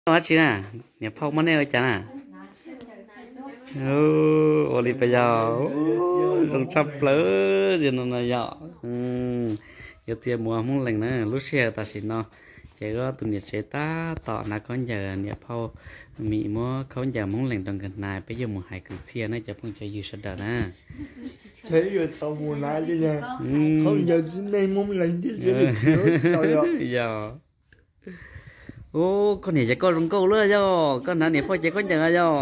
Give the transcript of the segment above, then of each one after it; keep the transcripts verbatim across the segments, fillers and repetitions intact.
Đó chị nè, nhập phong mất nè chả nè. Ô, đi bây giờ, rong chắp lỡ, rồi nó này giờ, giờ tiền mua muốn lành nè, lúc xe ta xin nó, chỉ có tụi nhiệt sẽ ta tỏ là con giờ nhập phong, mỹ mua con giờ muốn lành trong gần này, bây giờ một hai cực xe nàyจะphong chơi gì sợ đỡ nè. Thế rồi tao muốn nói cái gì, không giờ xin đây muốn lành thì sẽ giờ. Ô, con này chắc con rong câu nữa cho, con nào này phải chạy con chờ cho.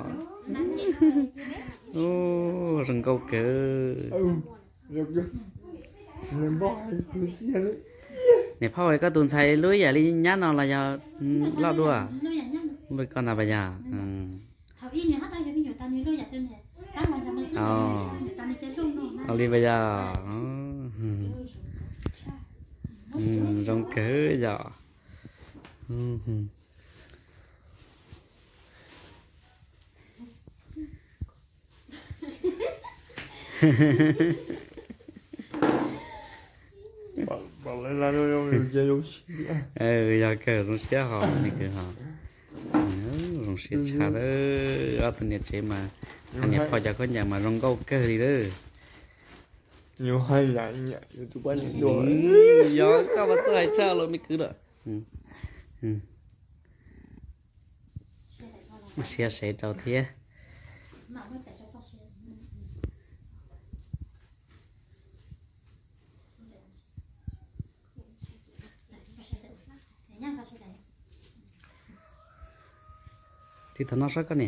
Ô, rong câu cơ. Ừ, được rồi. Làm bao nhiêu thứ gì đấy. Này phải có tuần sai lưới giờ đi nhát nào là giờ lao đua. Lưới con nào bây giờ. Ờ. Đi bây giờ. Rong cơ giờ. bảo bảo lên là đâu đâu được chơi đâu ừ giờ cờ nó sẽ họ này cờ họ nó sẽ chả đó ở từ nhiệt chế mà anh nhiệt phải cho có nhà mà rong câu cờ đi đó nhiều hay là nhỉ tụi bạn nhiều giờ các bạn sai sao rồi mới cứ được xe sẽ đầu thế thì thằng nó rất cái nè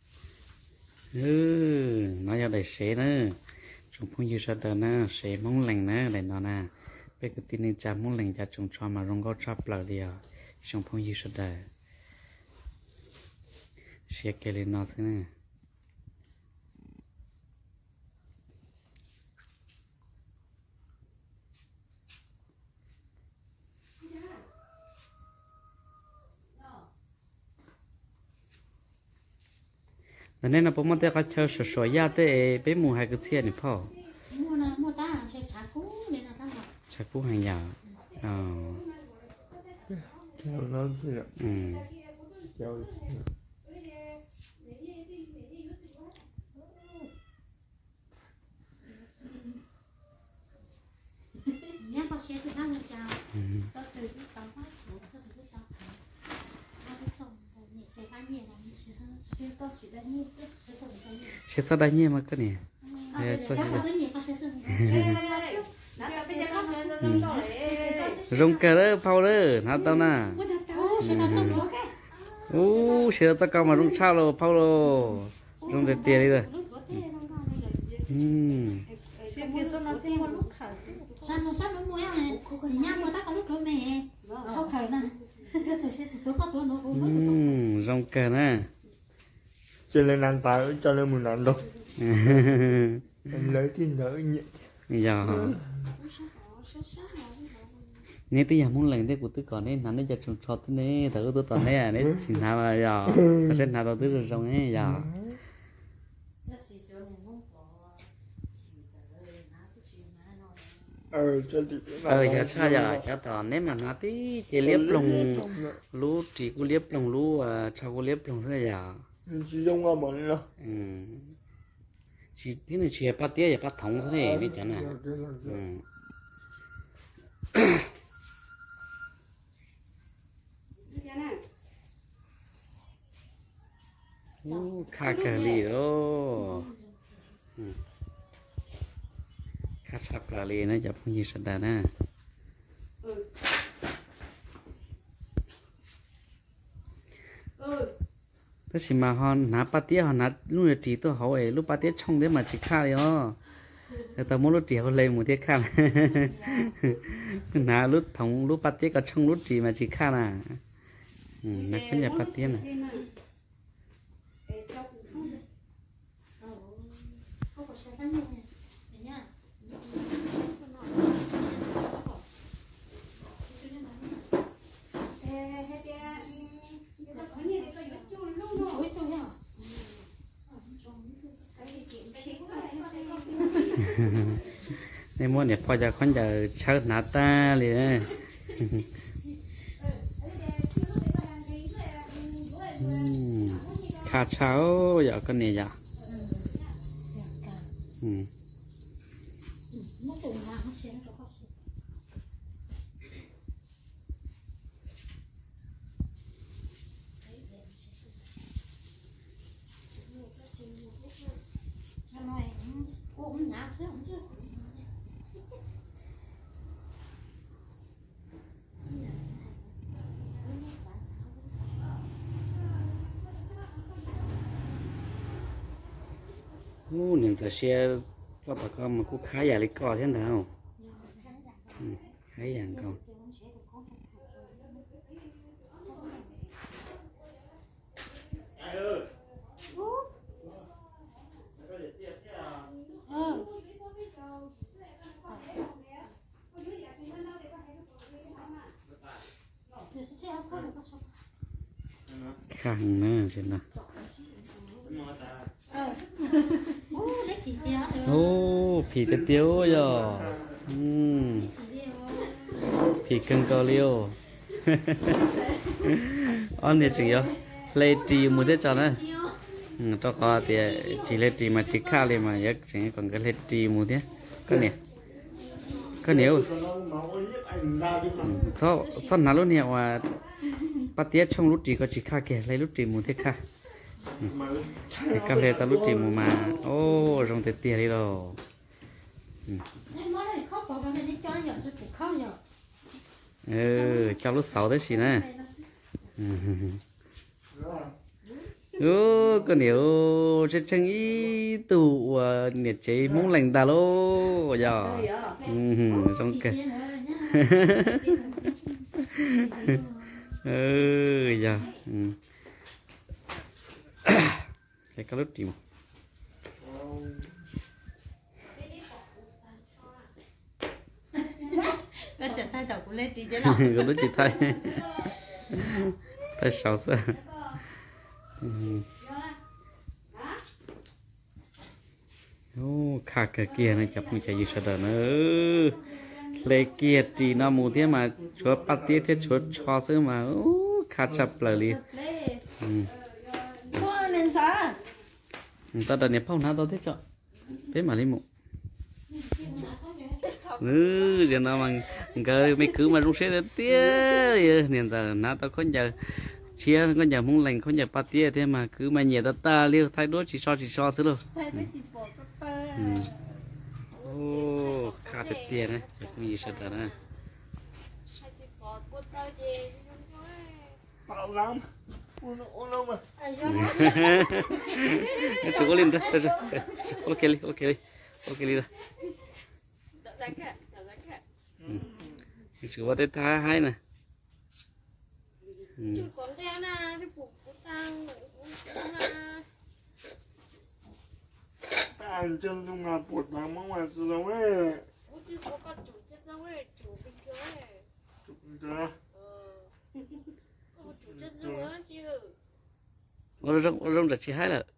ừ nó giờ để xe nữa chúng phong như sao đó nè xe mong lành nè để nó nè bây giờ tin nên cha mong lành cha chúng cho mà rong có chắp lại đi à chúng phong như sao đó xe kia lên nó thế nè nên là bố mẹ ta chơi sửa sửa ya thế bé mua hai cái xe này phò mua là mua ta chơi chả cú nên là ta học chả cú hàng nhà ờ theo nó thế nào ừ theo nhá có xe từ đâu mà chào có từ cái tàu phát có từ cái tàu nó cũng xong nhẹ xe ba nhẹ là nhẹ xe xe to chỉ là nhẹ xe to là nhẹ xe sao đây nhé mà cái này rong cờ đó phao đó nào tao nè ô xe tao cao mà rong sao rồi phao rồi rong để tiền đi rồi sao nó sao nó mua à thì nhá mua ta có lúc rồi mẹ không khởi nè cái sự sẽ tôi có tôi nó cũng rong cờ nè cho nên ăn phải cho nên mình ăn đâu em lấy thì đỡ nhẹ giờ nếu bây giờ muốn làm thế của tôi còn nên hắn nóจะtrồng trọt thế này thử tôi toàn đấy à đấy xin nào mà giờ cái sen nào đầu tư được trồng ấy giờ ờ cho chị ờ giờ sao giờ cho toàn nếu mà nó tí chỉ liếp lồng lú chỉ có liếp lồng lú à sao có liếp lồng thế giờ chỉ dùng qua bọn nó chỉ thế này chỉ bắt tía bắt thống thế này đi chẳng nào khá cờ lì đó khá sắp cờ lì nó chụp cái gì sạch đà nè tôi chỉ mà họ nã bắt tía họ nã lúc này chỉ tôi hỏi lúc bắt tía trong đấy mà chỉ khá đấy ó tao muốn lúc chỉ họ lên một tiết khá nã lúc thống lúc bắt tía có trong lúc chỉ mà chỉ khá nè nã cái nhà bắt tía này nên muốn nhập vào giờ con giờ chơi nát ta liền ขาเช้าอย่าก็เนี่ยอย่าอืม nó cùng là nó sẽ nó có sự cho nói cũng nhả sữa không chứ ô nên giờ xe cho bà con mà cũng khá giả lấy cò thế nào ừ, khá giả con khang nữa xem nào ô phì cái tiêu rồi um phì cân cao liêu anh này chỉ yo lấy trì một thế cho nó cho có thì chỉ lấy trì mà chỉ khá lên mà giấc chỉ còn cái lấy trì một thế cái này cái nếu sao sao nào lúc này mà bắt tiết trong lúc trì có chỉ khá kể lấy lúc trì một thế khá thì cà phê ta lúc chỉ mù mà ô rong tê tê đi rồi ừ cho lúc sáu đấy xí nè ô cái điều chết chân ý tụ nhiệt chế muốn lành ta lô giờ rong kê ừ giờ cái cá lứt chìm cái chợ thay đầu của lên trí chứ nào cái lứt chỉ thay thay sáu sơ ô khá cái kia này chập mình chạy gì sợ nữa lấy kia chỉ nó mù thế mà chúa bắt tiết thế chúa cho sơ mà ô khá chập lại đi ta đã nếp phong nào đó thế chọn thế mà lấy mụ ừ giờ nào mà cái mấy cứ mà rung xe đến tía nên giờ nào tao có giờ chia có giờ muốn lành có giờ ba tía thế mà cứ mà nhẹ ta ta liêu thay đổi chỉ so chỉ so xứ luôn ô khá thật tiền đấy chắc không gì sợ nữa chú có lên đó, ok đi, ok đi, ok đi rồi. Chú có thể tha hai nè. Chú còn đeo na, cái bụng của tao ăn chân trong ngà bột bằng mong mà từ đâu ấy. Chú có con chủ chất đâu ấy, chủ bình thường ấy. Chủ bình thường. Có chủ chất đâu á chứ. Nó rong rong là chỉ hai là.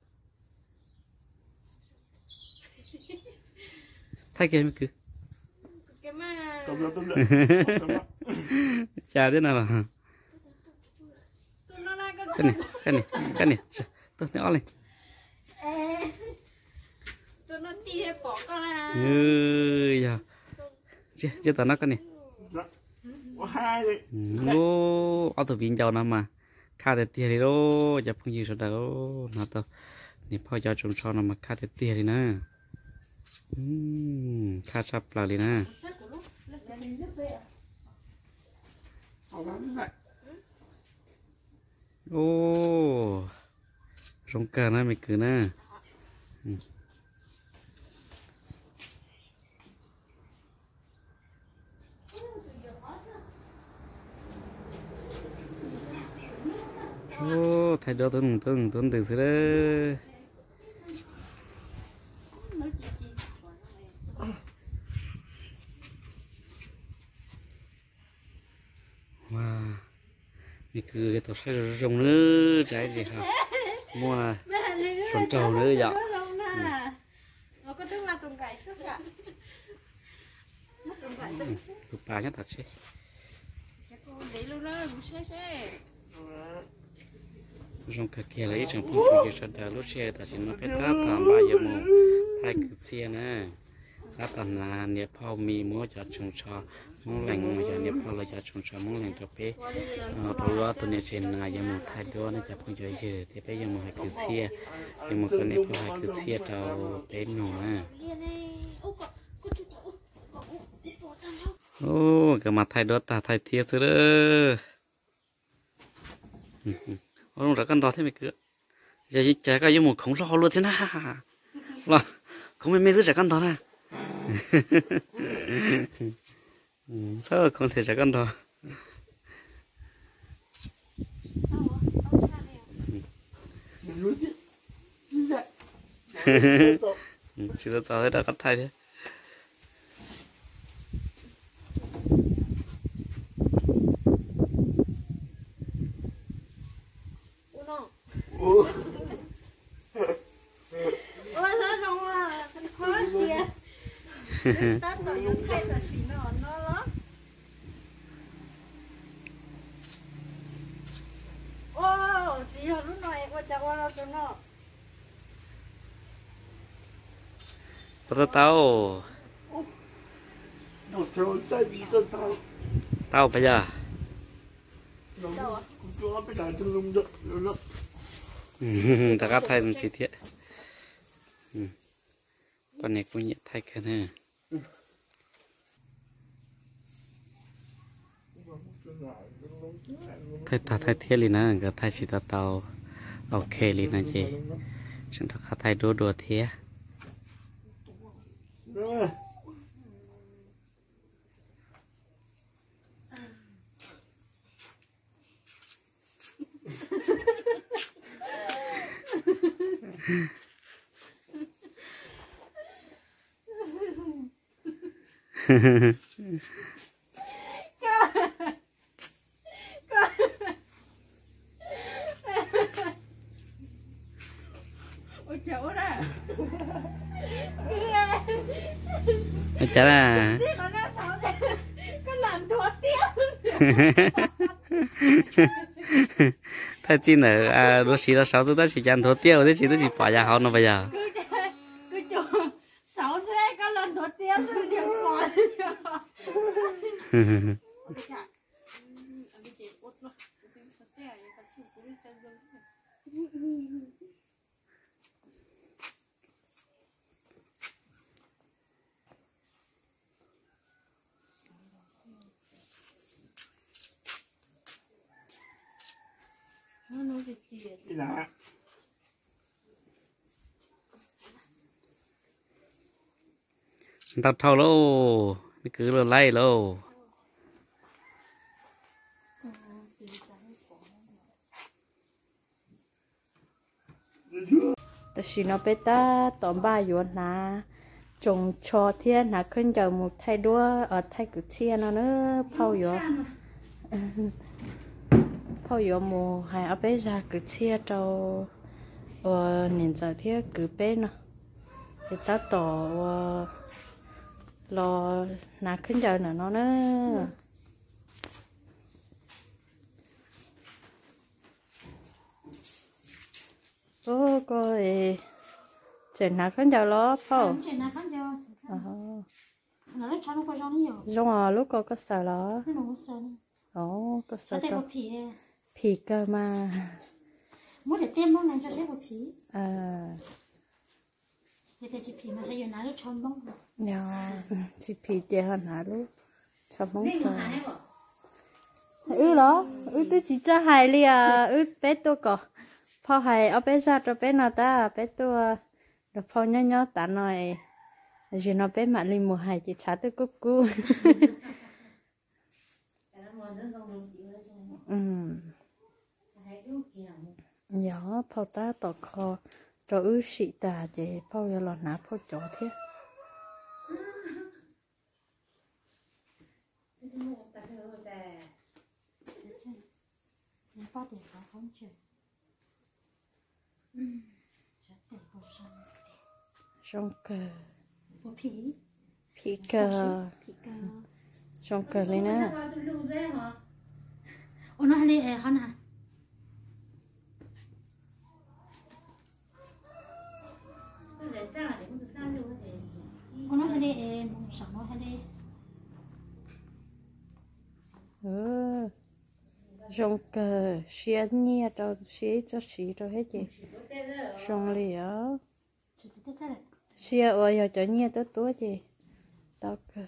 Thay cái cứ. Cái mà. Cầm ra tôi lượn. Chà thế nào mà. Cái này, cái này, cái này, tôi nó lên. Tôi nó đi bỏ con là. Ừ, giờ. Chưa, chưa tao nó cái này. Có hai đấy. Ô, ở tụi viên châu nào mà. Khá thế tiền đi đâu, chụp không gì rồi đâu. Nào tao, nè phao cho chúng cho nó mà khá thế tiền đi nè. Ừm, khá sắp lại đi nè. Ô, rong cờ này mày cứ nè. Ô, thay đổi tuần tuần tuần từ xưa đó. Wow,นี่คือตัวใช้รองเนื้อใจสิครับมัวสนเจ้าเนื้ออยาก Nó có thức là tùng cải suốt ạ. Mất tùng cải tức. ลูกปลาเนี่ยตัดใช่ Chắc cô để luôn đó, cũng xe xe. trong cái kia lấy trong phong cái sợi đào lúc xe ta chỉ nó phải ta tạm ba giờ mùng thay cứ xe nè ta tạm là nhiệt phao mì mua cho trồng cho mong lành mà cho nhiệt phao là cho trồng cho mong lành cho bé tôi lo tôi nhiệt trên là giờ mùng thay đó nó cho phong cho giờ thì bây giờ mùng hai cứ xe giờ mùng cái này phải hai cứ xe cho bé nhỏ à ô cái mặt thay đó ta thay thiệt rồi ông đã căn đó thế mày cứ giờ chạy cái giống một khổng lồ luôn thế na là không mấy mấy đứa chạy căn đó nè sao không thể chạy căn đó chỉ là sao thế đã cắt thay thế ủa sao không là khó kìa ta tự nhiên thay tự xí nó nó đó ô chỉ hồi lúc này qua chào qua đâu cho nó tao tao nó theo sai bị tao tao tao bây giờ nó cũng cho bị đàn trong lông đó nó ta cắt thay mình xí thiệt con này cũng nhận thay cái này thay ta thay thiệt liền nè cái thay chỉ ta tao ok liền nè chị chúng ta cắt thay đua đua thiệt ôi cháu ra chả là chứ còn nó xấu thế có làm thua tiếp thay chi nữa à lúc xí là sáu tôi chỉ chăn thua tiêu thế chỉ tôi chỉ bỏ ra họ nó bây giờ cứ cứ chỗ xấu thế có làm thua tiếp rồi điểm còn cái nào tao thâu lô cứ là lay lô แต่สิnó bé ta tóm ba yuan na trồng cho thiên là khơi giờ một thay đua ở thay cử chia nó nữa phao yuan phao yuan mù hay ở bé ra cử chia cho ờ nhìn giờ thiết cử bé nó thì ta tổ lo là khơi giờ là nó nữa ô coi chuyện nào khán giả lo phao chuyện nào khán giả nó lấy cho nó có rong nhiều giống à lúc có có sợ lo nó không sợ ồ có sợ tao tao phì phì cơ mà muốn để tiêm bông này cho sẽ có phì à thì thì chỉ phì mà sẽ dùng nào lúc chọn bông nhà chỉ phì tiền hơn hả lúc cho bóng nên trời mà hái bỏ ừ đó ừ tôi chỉ cho hài li à ừ bé tôi có phao hài ở bé ra cho bé nào ta bé tôi được phao nhỏ nhỏ ta nói rồi nó bé mà lên mùa hài chỉ trả tôi cú cú ừ nhỏ phao ta tọt kho cho ư xị ta để phao cho lọt nát phao chó thế nó bao tiền có không chơi chắc tiền có xong trong cờ có phí phí cờ phí cờ trong cờ lên á ô nó hay đi hè hả nè rong cờ xía nhia cho xía cho xí cho hết chị rong liễu xía ơi giờ cho nhia tới túa chị tao cờ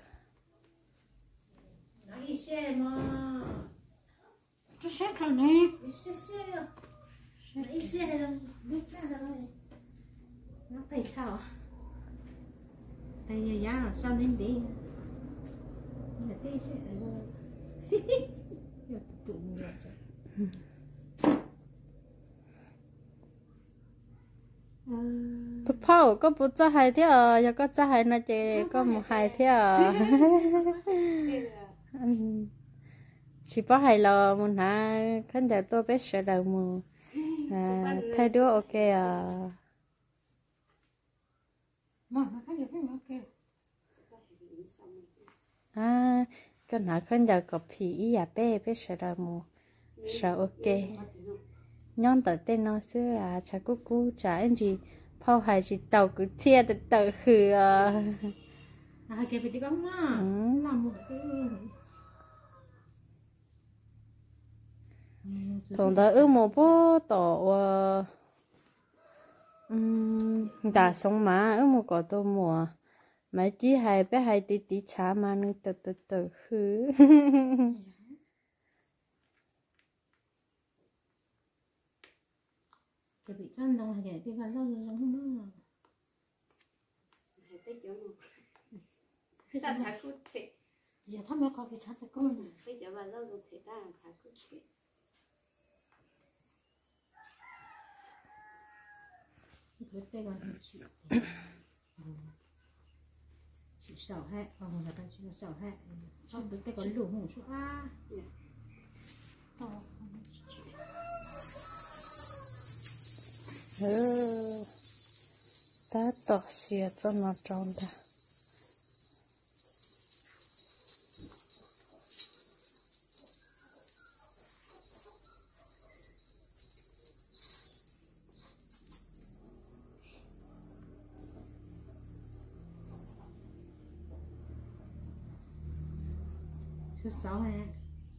nói xe mà cho xe thôi nè xe xe nói xe hay là biết ra rồi nó tay sao tay giờ giá là sao nên đi là tay xe rồi giờ tụi rồi tụi phao có bút cho hai thế à giờ có cho hai nó chị có một hai thế à chỉ có hai lò một hả khán giả tôi biết sợ đầu mù à thay đứa ok à à cái nào khán giả có phí ý à bé biết sợ đầu mù sợ ok nhon tới tên nó xưa à cha cú cú cha anh gì phao hai chỉ tàu cứ chia từ từ khử à à cái bị con mà làm một cái thằng đó ước một bố tổ um đã sống má ước một cỏ tô mùa mấy chỉ hai bé hai tí tí chả mà nó từ từ từ khử cái bị chân đâu hay cái vào lâu rồi không nó ta chả cút thế giờ thằng nó có cái chát sẽ con này bây giờ vào lâu rồi thế ta chả cút thế cái cái gọi là chịu chịu sầu hết còn người ta chịu sầu hết xong cái cái còn đủ ngủ xuống à ừ ta tỏ xìa cho nó tròn ra số sáu này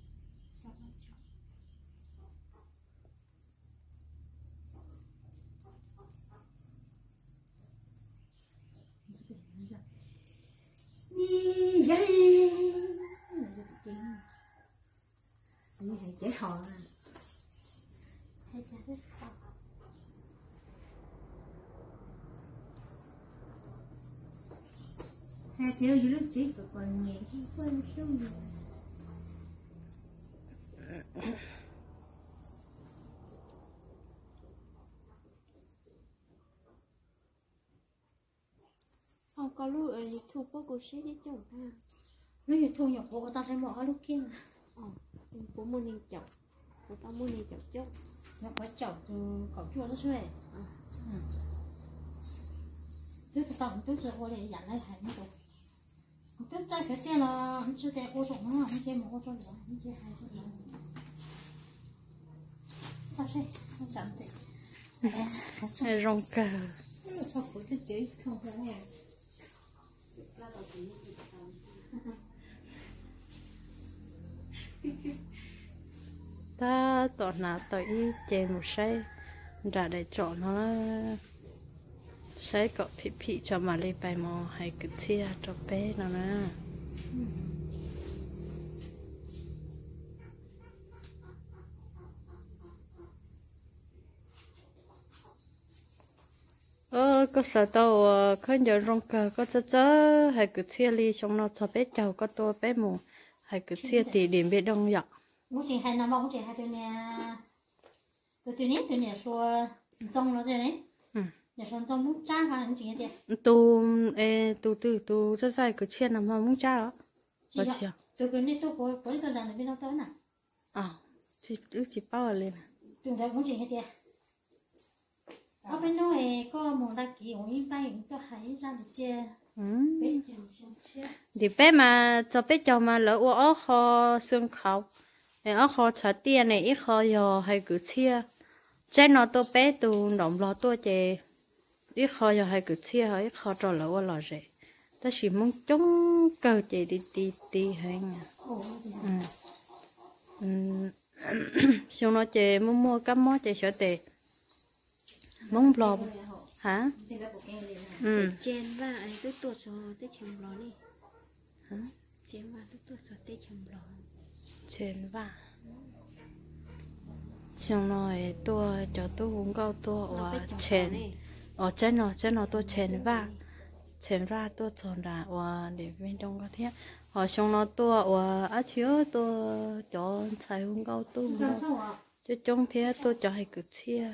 đi dây đi hay chế họ hai thiếu dưới lúc chỉ tụi còn nhẹ khi quên xuống rồi không có lúc ở lịch thu bố cô sẽ đi chồng ha nếu như thu nhập của ta sẽ bỏ lúc kia ờ bố mua nên chồng bố tao mua nên chồng chốt nó phải chồng từ cậu chua nó xuề tôi sẽ tao tôi sẽ qua để dặn lại thành nó rồi tôi chạy cái tiền là không chưa tiền cô sống nó không chơi một cô cho nữa không chơi hai cho nữa sao thế không chẳng thế rong cờ sao phụ cái chữ không phải nghe ta tỏ nào tỏ ý chè một say ra để chọn nó say cọ phì phì cho mà lấy bài mò hay cứ chia cho bé nào nè ờ có sợ tao khơi giờ rong cờ có chớ chớ hay cứ chia ly trong nó cho bé chào có to bé mù hay cứ chia thì điểm bé đông dọc muốn chỉ hai năm bao chỉ hai tuổi nè tuổi tuổi nè tuổi nè xua trong nó thế đấy nhà son trong muốn trang vào những chuyện gì tu ê tu tu tu cho sai cứ chia nằm mà muốn cha đó chị ạ tôi cứ nên tôi có có tôi rằng là bên đâu tới nè à chỉ cứ chỉ bao lên từng đấy cũng chỉ hết tiền ở bên đó thì có một đại kỳ ông yên tay cho hãy ra để chia bé chồng chồng chia thì bé mà cho bé chồng mà lỡ ở kho xương khẩu ở kho trả tiền này ít kho giờ hay cứ chia trên nó tôi bé tu động lo tôi chè ít kho giờ hay cứ chia hay ít kho trò lỡ lò rẻ ta chỉ muốn chống cơ chè đi đi đi hay nè ừ xong nó chơi mua mua cắm mó chơi sợ tệ mông lò hả ừ chén và ấy tôi tuột cho tết chấm lò đi hả chén và tôi tuột cho tết chấm lò chén và xong rồi tôi cho tôi uống cao tôi và chén ở trên nó trên nó tôi chén và chén và tôi chọn ra và để bên trong có thế họ xong nó tôi và á chiếu tôi cho xài uống cao tôi chứ trong thế tôi cho hay cứ chia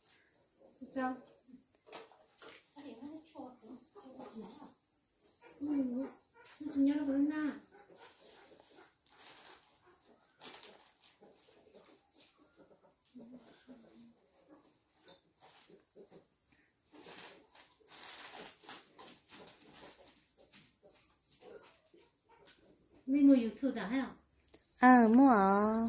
mấy người yêu thương đã hay không à mua à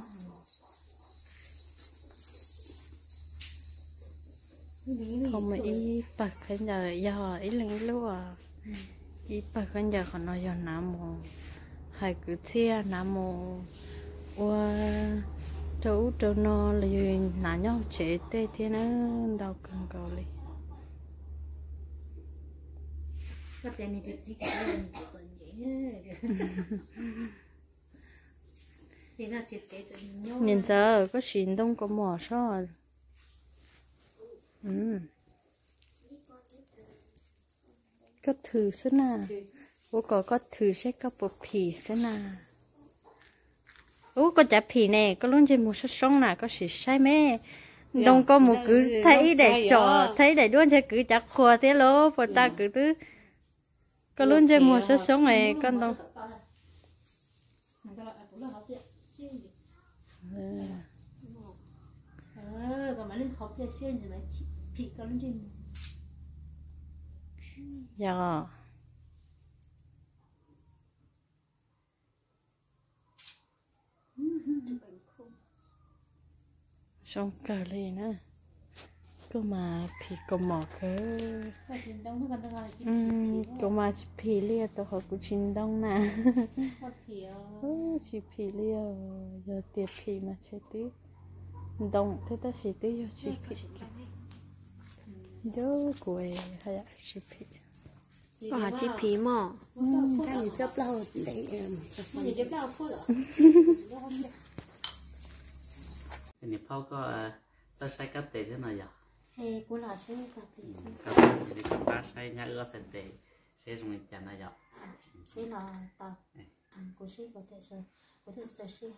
không mà ý bạc cái giờ giờ ý lên lúa ý bạc cái giờ còn nói giờ nam mồ hay cứ chia nam mồ và chỗ chỗ nó là nãy nhau chế tê thế nó đau cần cầu đi có tiền thì chỉ cái gì chỉ là chỉ chế cho nhau nhìn giờ có xin đông có mỏ sao ừ có thử xem nào bố có có thử sẽ có bộ phì xem nào ú có chả phì nè có luôn trên một số sông nào có sự sai mê đông có một cứ thấy để trò thấy để đuôn sẽ cứ chả khua thế lố và ta cứ thứ có luôn trên một số sông này con đông ờ còn mà lên học cái xuyên gì mà chỉ chỉ có lên trên dạ xong cả lên nữa có mà phì có mỏ cơ ừ có mà chỉ phì lia tôi học cũng chín đông nè chỉ phì lia giờ tiệp phì mà chơi tí đông thế ta chỉ tí giờ chỉ phì giờ quê hay là chỉ phì và chi phí mỏ cái gì chấp lâu để gì chấp lâu phút thì phao có sao sai cắt tệ thế nào vậy hay cũng là sẽ gặp thì sẽ các bạn thì các bạn sai nhá ưa sen tệ sẽ dùng cái chén này vậy sẽ là tao cũng sẽ có thể sẽ có thể sẽ sẽ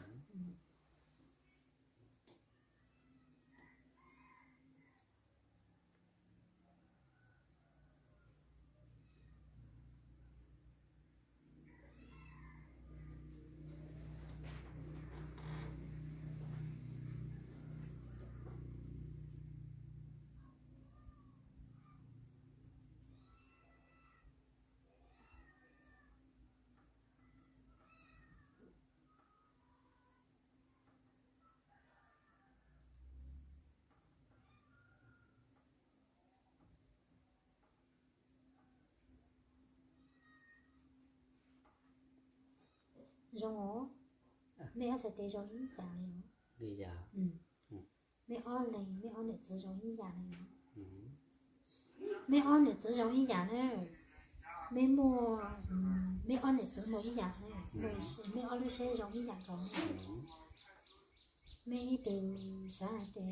giống mẹ sẽ để giống như dạng này đi giờ mẹ on này mẹ on để chỉ giống như dạng này mẹ on để chỉ giống như dạng này mẹ mua mẹ on để chỉ giống như dạng này mẹ on sẽ giống như dạng đó mẹ từ sáng từ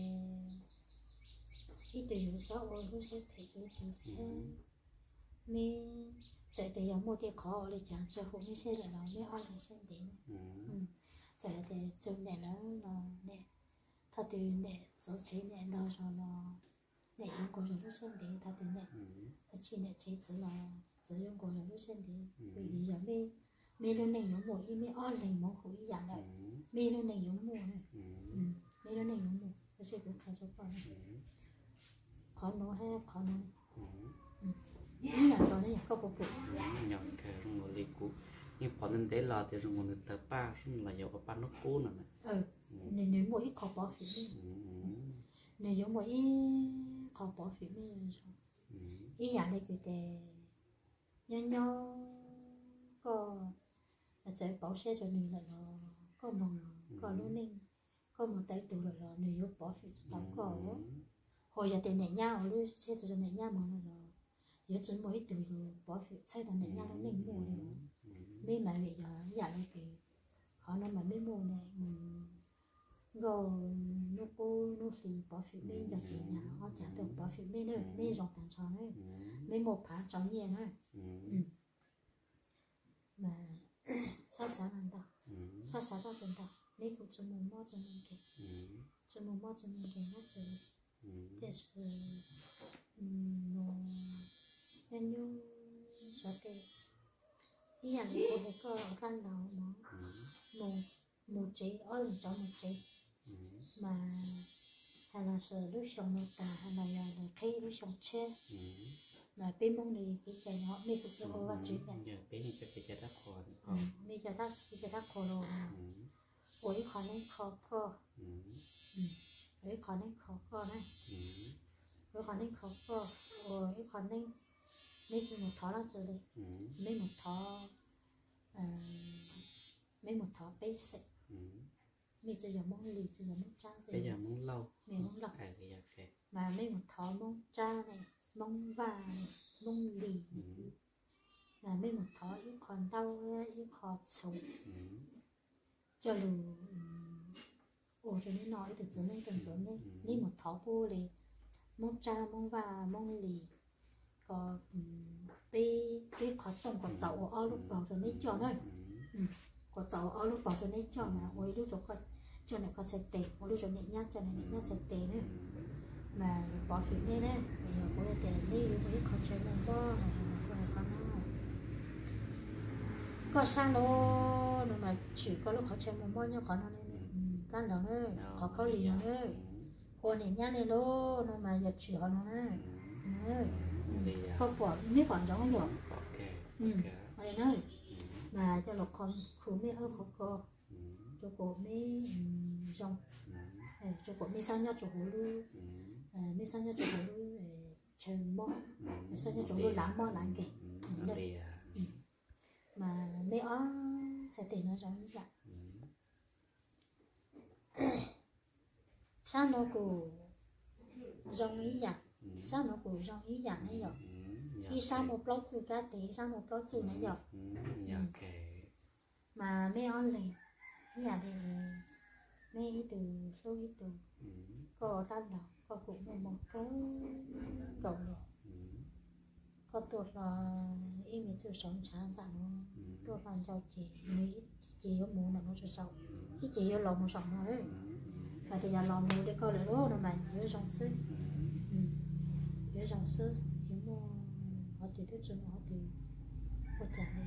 ít từ sáu år cũng sẽ phải chú từ mẹ chạy từ giống một cái khó ở đây chẳng cho không biết xe là nó mới on lại xem đến chạy từ trong này nó nó nè thật từ nè nó chế nè nó rồi nó nè dùng cổ rồi nó xem đến thật từ nè nó chỉ nè chế chỉ là chỉ dùng cổ rồi nó xem đến vì gì giống mê mê luôn này giống một mê on lại một khối dạng lại mê luôn này giống một mê luôn này giống một nó sẽ cũng khá số con khó nói hay khó nói nhà đó này có bộ nhỏ cái rung một ly cũ nhưng còn nên thế là thì rung một tờ ba rung là dầu ba nó cũ nè ừ nên nếu mỗi khó bỏ phím nếu giống mỗi khó bỏ phím ý nhà này cái tè nhỏ nhỏ có chạy bảo xe cho mình là nó có mong có luôn nên có một tay tụ rồi rồi nếu bỏ phiếu tao có hồi giờ tiền này nhau lúc xe từ này nhau mà rồi giờ chỉ mới tụ rồi bỏ phiếu xây tao này nhau nó nên mua rồi mấy mà bây giờ nhà này thì họ nói mà mấy mua này rồi nó cô nó thì bỏ phiếu mấy giờ chị nhà họ trả được bỏ phiếu mấy nữa mấy dòng tàn tròn nữa mấy một phá tròn nhẹ nữa mà sao sáng ăn đó sao sáng đó chân đó mấy cụ chân mồm mót chân mồm kì chân mồm mót chân mồm kì nó chơi thế sự nó nhân như sao kì ý là cô thấy có răn đầu mà một một chế ở lần trong một chế mà hay là sợ lúc sống nó cả hay là là khi lúc sống chết mà bên mông này cái cái nó mấy cụ chân mồm vào chuyện này giờ bên này cái cái đắt khó mấy cái đắt cái đắt khó rồi ôi khó này khó khó ôi khó này khó khó này ôi khó này khó khó ôi khó này mấy chỉ một thó là gì đấy mấy một thó mấy một thó bê sệ mấy chỉ giờ mong lì chỉ giờ mong cha gì bây giờ mong lâu mấy mong lâu à bây giờ okay mà mấy một thó mong cha này mong vàng này mong lì là mấy một thó ít còn đau ít khó sống cho lù ồ cho nên nói từ từ này từ từ này đi một thó vô lì mong cha mong và mong lì có bê bê khó sống có cháu ở lúc bảo cho nên cho này có cháu ở lúc bảo cho nên cho mà ôi lúc cho con cho này con sẽ tệ ôi lúc cho nhẹ nhát cho này nhẹ nhát sẽ tệ nữa mà bỏ phiếu đây nè bây giờ có tệ đi với khó chơi mong bo này con nó có sang đó nhưng mà chỉ có lúc khó chơi mong bo nhau khó nó nên tan đó nữa khó có lì nữa cô này nhát này lô nhưng mà giờ chỉ họ nó nữa không bỏ mấy khoản giống như vậy ừ ở đây nơi mà cho lộc con khử mấy ớt khó co cho cổ mấy rong cho cổ mấy sang nhau cho cổ lu mấy sang nhau cho cổ lu chơi mò mấy sang nhau cho cổ làm mò làm kì mà mấy ó sẽ tiền nó giống như vậy sao nó cổ rong ý vậy sao nó cổ rong ý vậy này rồi đi sang một lót từ cá tí sang một lót từ này rồi mà mấy on này nhà thì mấy từ số ít từ có ra đầu có cũng một một cái cầu này có tuột là em mình chưa sống sáng ra nó tuột làm cho chị nghĩ chị ở mùa là nó sẽ sống cái chị ở lòng một sống rồi đấy và thì giờ lòng mùa để coi lại đó mà nhớ dòng sư nhớ dòng sư nhớ mua họ thì tôi chưa họ thì họ trả này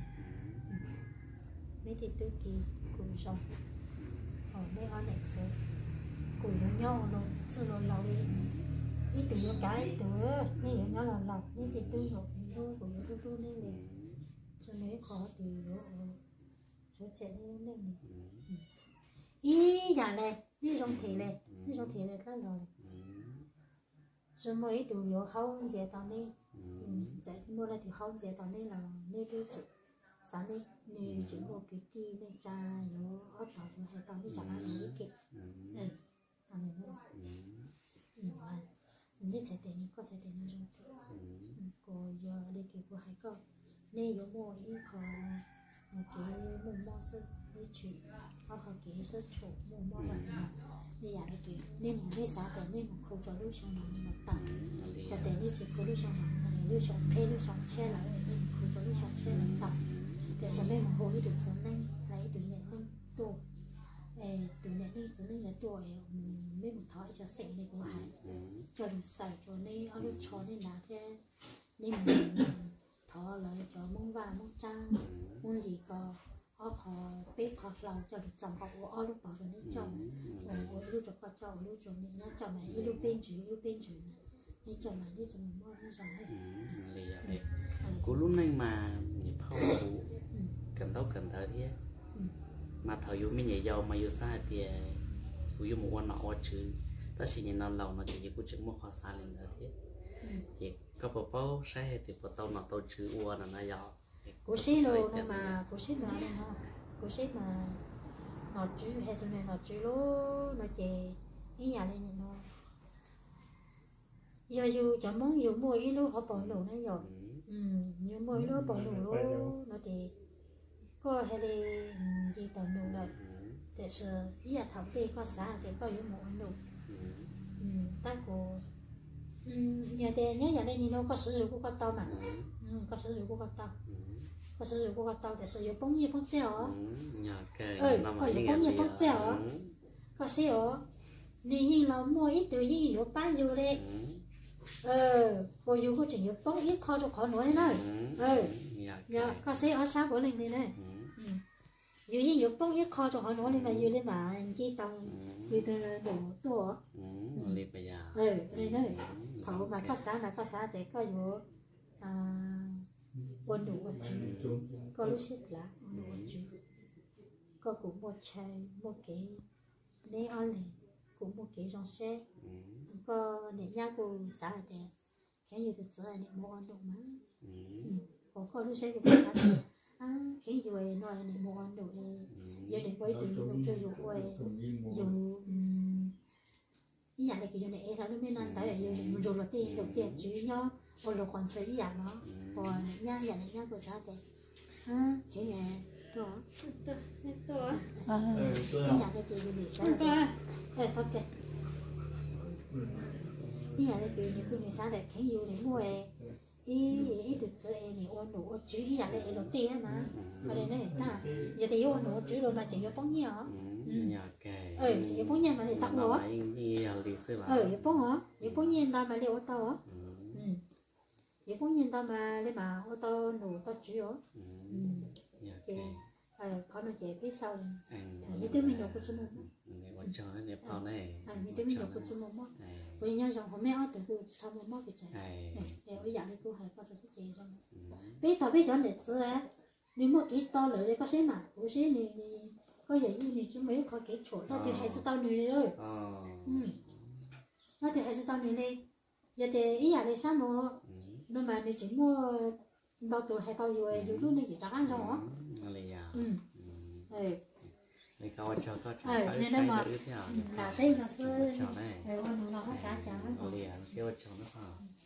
mấy thì tôi kỳ cùng sống ở mấy anh này sẽ cùng với nhau nó sự nó lâu đi ít từ nó cái từ mấy người nhau là lâu mấy thì tôi học thì tôi cùng với tôi tôi nên là cho mấy khó thì nó số trẻ nên nên ý giả này đi trong thể này đi trong thể này cái rồi rồi mấy từ nó không dễ tao nên dễ mua lại thì không dễ tao nên là nên tôi sáng đi nếu chỉ một cái kia này cha nó ở đó thì hay tao đi chẳng ai nói kịp ừ tao này nữa ừ mà như thế thì có thể thì nó trong thế còn giờ đây kiểu của hai con nên có mua ít khó cái mua mua sữa đi chuyện hoặc là cái sữa chủ mua mua vậy nên là cái nên một cái giá tiền nên một không cho lúc sau nó mà tặng và tiền đi chỉ có lúc sau nó lúc sau thế lúc sau che lại nên không cho lúc sau che lại tặng để cho nên một hồi được dẫn lên lấy từ nhện lên tổ từ nhện lên dẫn lên cái tổ mấy một thỏi cho sạch này của hải cho được sạch cho nên ở lúc cho nên là thế nên mình thọ lại cho mông và mông trang mông gì có ở họ bếp họ lòng cho được chồng họ ở lúc bảo cho nên cho mà ở lúc cho cho ở lúc cho nên nó cho mày lúc bên chữ lúc bên chữ nên cho mày đi cho mình mua đi cho mày cú lúc này mà nhịp hậu cú cần tao cần thở thế mà thở vô mấy nhảy dầu mà vô xa thì cú vô một con nọ chứ đó chỉ nhìn nó lâu nó chỉ cú chứng một khó xa lên nữa thế chỉ có bộ bao sai thì bộ tao nọ tao chứ uo là nó giàu cú xí rồi mà cú xí mà cú xí mà nó chú hay cho nên nó chú lố nó chè ý nhà lên nó giờ dù chẳng muốn dù mua ý lố họ bỏ lố nó rồi ừ dù mua ý lố bỏ lố lố nó thì có hay là gì tao lố rồi để sửa ý là thảo tê có xã thì có dù mua lố ừ ta có nhà để nhớ nhà đây nó có sử dụng của con tàu mà ừ, có sử dụng của con tàu có sử dụng của con tàu để sử dụng bóng như bóng dẻo ừ có dùng bóng như bóng dẻo có sử dụng nếu như nó mua ít từ như dùng bán dù đấy ờ có dùng có chỉ dùng bóng ít kho cho khó nói nữa ừ nhà có sử ở xã của mình này này dù như dùng bóng ít kho cho họ nói nhưng mà dù lên mà chỉ tàu dù từ đủ tuổi ừ đây này thầu mà có xã mà có xã để có vô à quân đủ quân chú có lúc xích lá quân đủ quân chú có cũng một chai một cái lấy ăn này cũng một cái trong xe có để nhà cô xã để cái gì thì giờ này mua ăn đủ mà có có lúc xe của xã à cái gì vậy nói này mua ăn đủ này giờ này quay từ lúc chơi dùng quay dùng nhà này cái này là nó mới năn tại là rồi là tiền đầu tiên chứ nó còn là còn xây nhà nó còn nhà nhà này nhà của sao thế à cái này to to to cái nhà này cái gì sao ê thôi kệ cái nhà này cái gì cũng sao để cái gì để mua ý ý từ giờ này ôn nụ chứ nhà này đầu tiên mà ở đây này ta giờ thì ôn nụ chứ rồi mà chỉ có bao nhiêu ừ chỉ có bao nhiêu mà thì tặng nữa ừ bao nhiêu chỉ bao nhiêu ta mà lấy ô tô á ừ chỉ bao nhiêu ta mà lấy mà ô tô nụ tô chứ á ừ chị ờ có nói chị biết sau mấy đứa mình đâu có số một à mấy đứa mình đâu có số một bây giờ rằng hôm nay ở từ từ sau một mốt cái này để ở dạng này cô hay có thể sẽ chơi xong biết tao biết chọn để xưa á nếu mà cái to rồi đấy có xí mà có xí này có gì gì thì chúng mấy có cái chỗ nó thì hay sẽ tao nữa rồi nó thì hay sẽ tao nữa đi giờ thì ý là để sao nó nó mà nếu chỉ mua tao tụi hay tao rồi rồi luôn này chỉ chắc ăn xong á ừ ừ nên có cho có cho ờ nên nó mà là xây nó xưa rồi nó nó xả chẳng liền siêu cho nó